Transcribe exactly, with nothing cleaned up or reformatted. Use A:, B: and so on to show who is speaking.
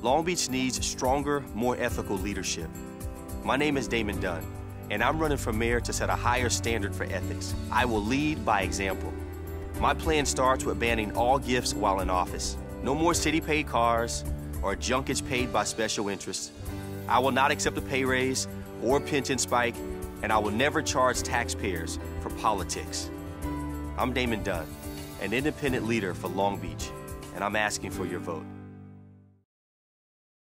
A: Long Beach needs stronger, more ethical leadership. My name is Damon Dunn, and I'm running for mayor to set a higher standard for ethics. I will lead by example. My plan starts with banning all gifts while in office. No more city-paid cars or junkage paid by special interests. I will not accept a pay raise or a pension spike, and I will never charge taxpayers for politics. I'm Damon Dunn, an independent leader for Long Beach, and I'm asking for your vote.